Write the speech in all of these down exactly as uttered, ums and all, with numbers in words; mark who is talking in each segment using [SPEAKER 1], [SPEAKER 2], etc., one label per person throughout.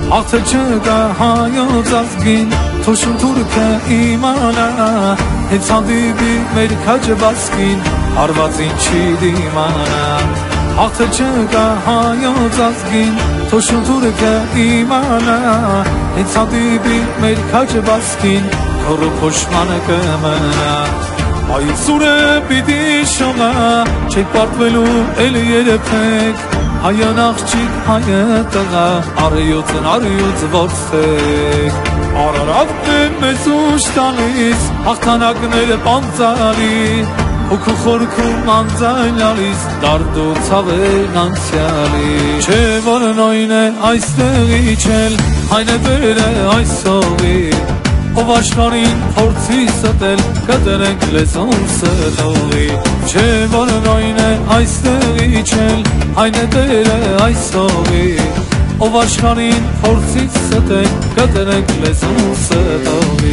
[SPEAKER 1] Աղթը չկա հայոց ազգին, թոշուն թուրքը իմանա, հենց հանդիպի մեր քաջը բասկին, հարվածին չի դիմանա։ Աղթը չկա հայոց ազգին, թոշուն թուրքը իմանա, հենց հանդիպի մեր քաջը բասկին, քորը փոշմանը կմնա։ Այսուրը պիտի շողա, չեք պարտվելու էլ երեփեք, հայան աղջիկ հայը տղա, արեյոցն արեյոց որդեք։ Արարավն է մեզ ուշ տալիս, հաղթանակները պանծալի, հոգու խորքում անձայնալիս, դարդու ցավեն անցյալի։ Չէ որ նույն է այստեղի չել, այն է բերը այսօղի, ով աշխարհին փորձի ստել, կտրենք լեզուն սրտողի։ Չէ որ նույն է այստեղի չել, այն է դերը այսօղի, ով աշխարհին փորձի ստել, կտրենք լեզուն սրտողի։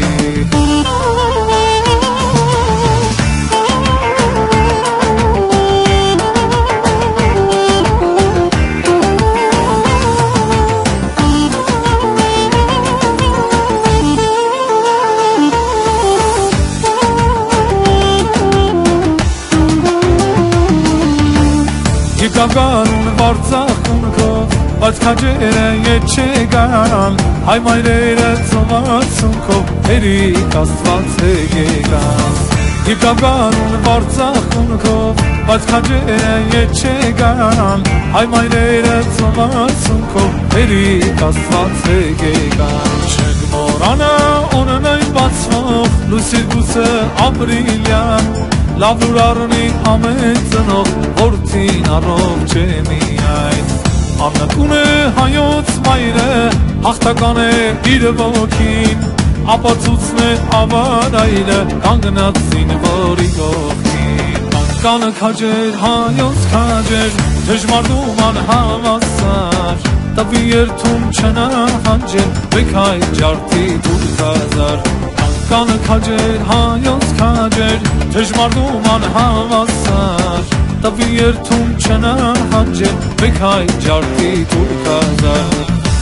[SPEAKER 1] Գավգարուն վարձախուն քո, բայց քաջերը ետ չեկան, հայ մայրերը ծոմացուն քո, հերիք աստված եկան։ Գավգարուն վարձախուն քո, բայց քաջերը ետ չեկան, հայ մայրերը ծոմացուն քո, հերիք աստված եկան։ Չենք մորանա օրն այն բացվող, լույսի գուսը ապրիլյան, լավ լուր առնի ամեն ծնող, որդին առող չէ միայն։ Աննկուն է հայոց մայրը, հաղթական է իր ոգին, ապացուցն է ավարայրը, կանգնած զինվորի կողքին։ Կանը քաջեր հայոց քաջեր, դժմարդում անհավասար, տվի երթում չնահանջել, բեք հայ ջարդի դուր հազար։ Կանը քաջեր հայոց քաջեր, դժմարդում անհավասար, տվի երթում չնահանջել, բեք հայ ջարդի դուր հազար։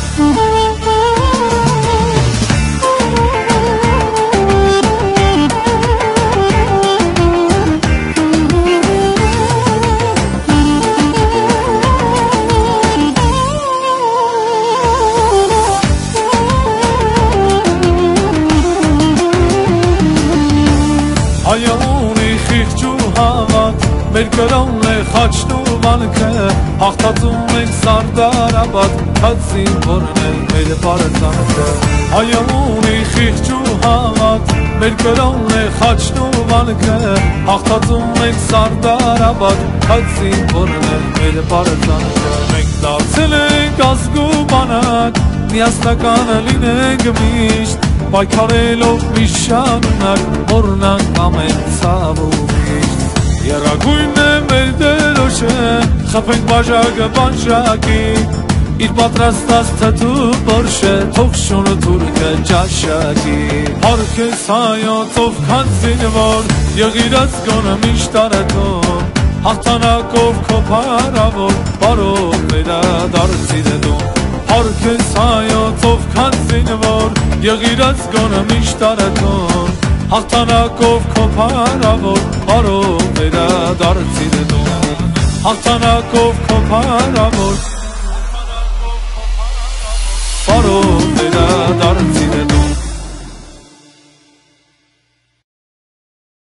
[SPEAKER 1] Հայաունի խիղճ ու հավատ, մեր կրոնն է խաչն ու վանքը, հաղթածում ենք սարդարաբադ, քաց զինվորն է մեր պարծանքը։ Հայաունի խիղճ ու հավատ, մեր կրոնն է խաչն ու վանքը, հաղթածում ենք սարդարաբադ, քաց զինվորն է մեր պարծանքը։ Մենք դարձել ենք ազգ ու բանակ, միասնական լինենք միշտ, պայքարելով միշտ շարունակ, մոռանանք ամեն ցավ ու միշտ։ Եռագույնն է մեր դերոշը, խփենք բաժակը բանջակի, իր պատրաստած թթու բորշը, թող շունը թուրքը ճաշակի։ Հարքես հայոց ով քան զինվոր, եղիր ազգոնը միշտ արատում, հաղթանակով քո փառավոր, բարով վերադարձի դդում։ Հարքես հայոց ով քան զինվոր, եղիր ազգոնը միշտ արատում, հաղթանակով քո փառավոր, բարով վերադարձի դդում։ Հաղթանակով քո փառավոր, բարով